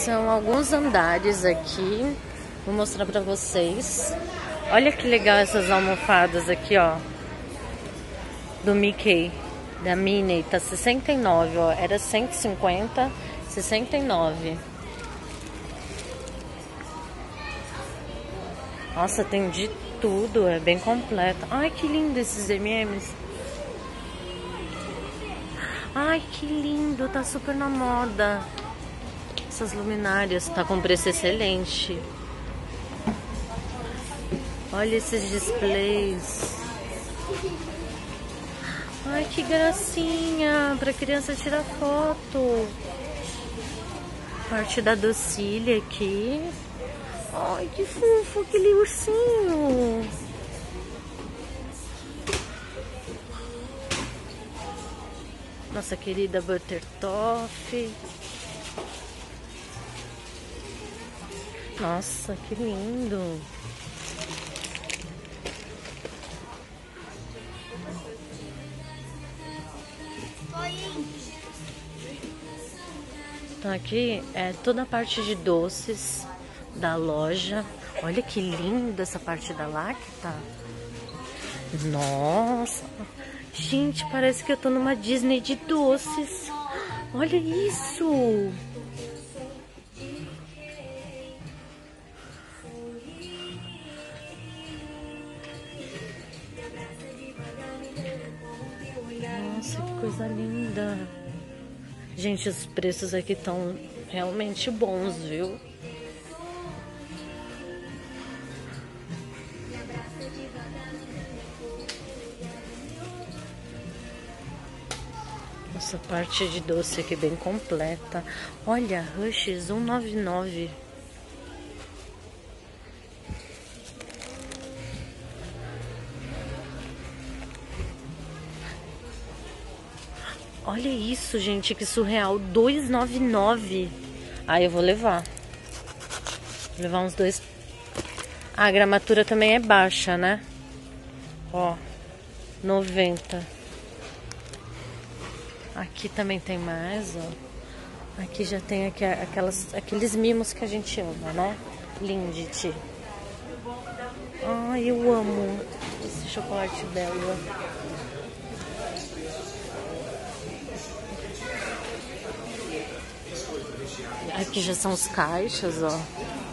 São alguns andares aqui. Vou mostrar pra vocês. Olha que legal essas almofadas aqui, ó. Do Mickey, da Minnie. Tá 69, ó. Era 150, 69. Nossa, tem de tudo. É bem completo. Ai, que lindo esses M&M's. Ai, que lindo. Tá super na moda. Essas luminárias. Tá com preço excelente. Olha esses displays. Ai, que gracinha. Pra criança tirar foto. Parte da docilha aqui. Ai, que fofo. Aquele ursinho. Nossa querida Buttertoff. Nossa, que lindo. Então aqui é toda a parte de doces da loja. Olha que linda essa parte da Lacta. Nossa. Gente, parece que eu tô numa Disney de doces. Olha isso. Nossa, que coisa linda. Gente, os preços aqui estão realmente bons, viu? Essa parte de doce aqui bem completa. Olha, Hershey's 1,99. Olha isso, gente, que surreal. 2,99. Ah, eu vou levar. Vou levar uns dois. Ah, a gramatura também é baixa, né? Ó, 90. Aqui também tem mais, ó. Aqui já tem aqueles mimos que a gente ama, né? Lindt. Ai, eu amo esse chocolate dela. Aqui já são os caixas, ó.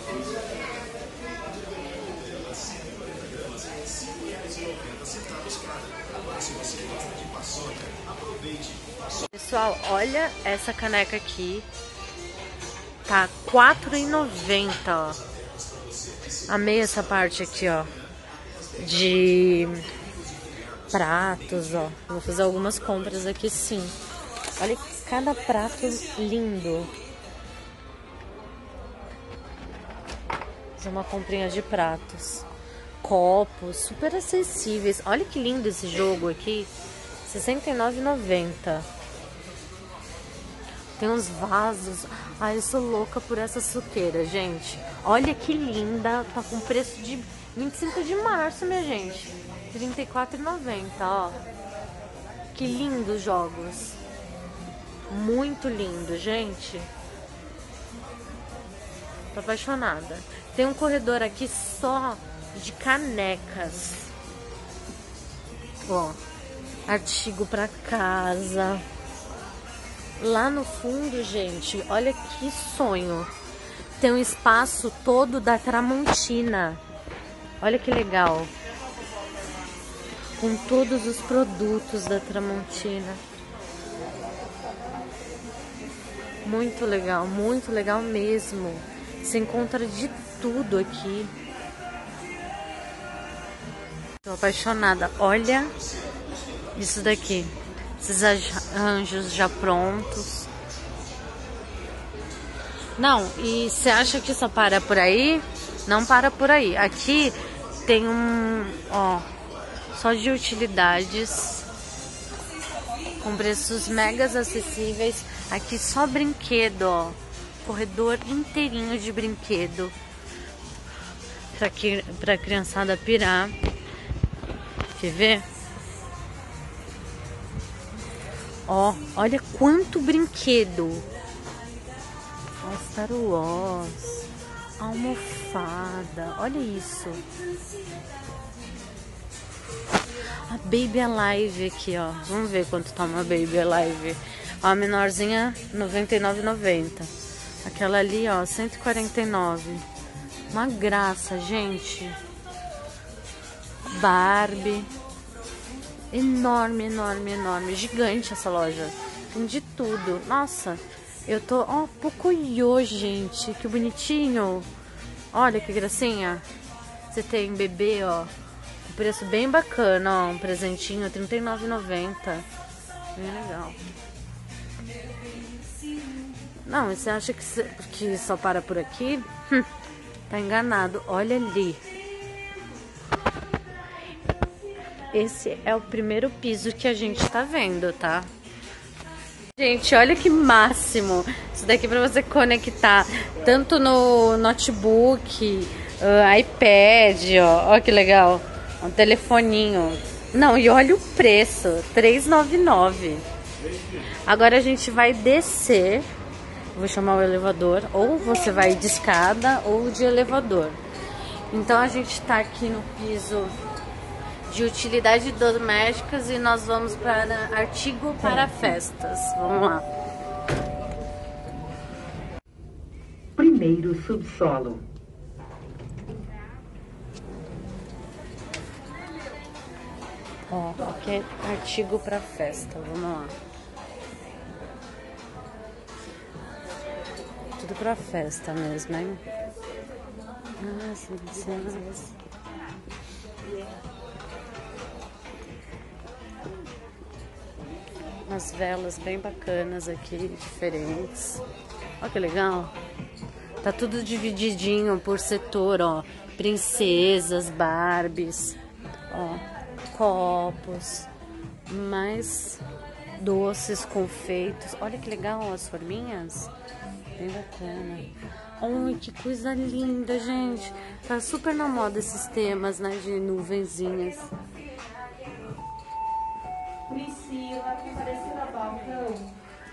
Pessoal, olha essa caneca aqui. Tá R$4,90, ó. Amei essa parte aqui, ó. De pratos, ó. Vou fazer algumas compras aqui, sim. Olha cada prato lindo. Fazer uma comprinha de pratos. Copos, super acessíveis. Olha que lindo esse jogo aqui. R$69,90. Tem uns vasos. Ai, eu sou louca por essa suqueira, gente. Olha que linda. Tá com preço de 25 de março, minha gente. R$34,90, ó. Que lindos jogos. Muito lindo, gente. Tô apaixonada. Tem um corredor aqui só de canecas. Ó. Artigo pra casa. Lá no fundo, gente, olha que sonho. Tem um espaço todo da Tramontina. Olha que legal. Com todos os produtos da Tramontina. Muito legal mesmo. Você encontra de tudo aqui. Tô apaixonada. Olha isso daqui. Esses arranjos já prontos. Não, e você acha que só para por aí? Não para por aí. Aqui tem ó, só de utilidades. Com preços megas acessíveis. Aqui só brinquedo, ó. Corredor inteirinho de brinquedo. Pra criançada pirar. Quer ver? Ó, olha quanto brinquedo. Ó, Star Wars. Almofada. Olha isso. A Baby Alive aqui, ó. Vamos ver quanto tá uma Baby Alive. Ó, a menorzinha, R$ 99,90. Aquela ali, ó, 149. Uma graça, gente. Barbie. Enorme, enorme, enorme. Gigante essa loja. Tem de tudo. Nossa, eu tô... Ó, Pucuiô, gente. Que bonitinho. Olha que gracinha. Você tem bebê, ó. Um preço bem bacana, ó. Um presentinho, R$ 39,90. Bem legal. Não, você acha que só para por aqui? Tá enganado. Olha ali. Esse é o primeiro piso que a gente tá vendo, tá? Gente, olha que máximo. Isso daqui pra você conectar tanto no notebook, iPad, ó. Ó que legal. Um telefoninho. Não, e olha o preço. R$ 399. Agora a gente vai descer. Vou chamar o elevador. Ou você vai de escada ou de elevador. Então a gente tá aqui no piso de utilidades domésticas e nós vamos para artigo para festas. Vamos lá. Primeiro subsolo. Ó, aqui é artigo para festa. Vamos lá. Tudo para festa mesmo, hein? Ah, sim. Umas velas bem bacanas aqui, diferentes. Olha que legal. Tá tudo divididinho por setor, ó. Princesas, Barbies, ó. Copos, mais doces, confeitos. Olha que legal as forminhas. Bem bacana. Ai, que coisa linda, gente. Tá super na moda esses temas, né, de nuvenzinhas. Priscila, que parecia na balcão.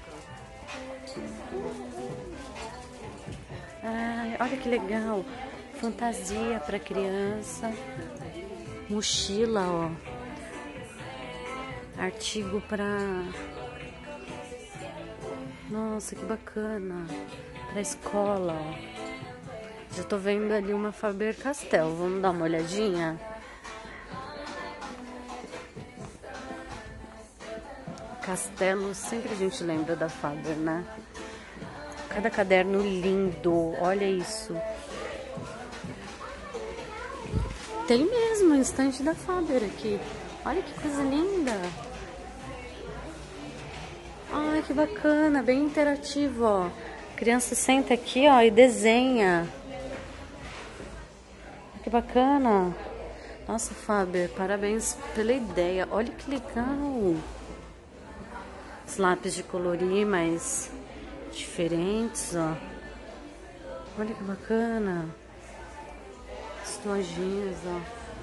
Ai, olha que legal. Fantasia para criança. Mochila, ó. Artigo para... Nossa, que bacana. Pra escola, ó. Já tô vendo ali uma Faber-Castell. Vamos dar uma olhadinha? Castelo, sempre a gente lembra da Faber, né? Cada caderno lindo, olha isso. Tem mesmo um estante da Faber aqui. Olha que coisa linda. Ai, que bacana, bem interativo, ó. A criança senta aqui, ó, e desenha. Que bacana. Nossa, Faber, parabéns pela ideia. Olha que legal. Os lápis de colorir, mais diferentes, ó. Olha que bacana. As lojinhas, ó.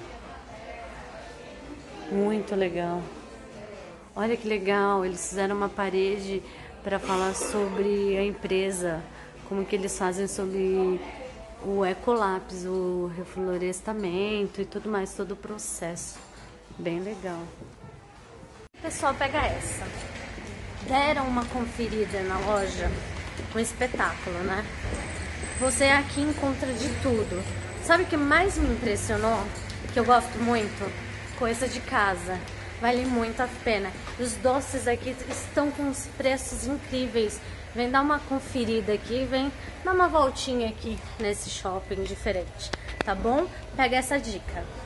Muito legal. Olha que legal. Eles fizeram uma parede para falar sobre a empresa. Como que eles fazem sobre o ecolápis, o reflorestamento e tudo mais, todo o processo. Bem legal. Pessoal, pega essa. Deram uma conferida na loja, um espetáculo, né? Você aqui encontra de tudo. Sabe o que mais me impressionou? Que eu gosto muito? Coisa de casa. Vale muito a pena. Os doces aqui estão com os preços incríveis. Vem dar uma conferida aqui, vem dar uma voltinha aqui nesse shopping diferente, tá bom? Pega essa dica.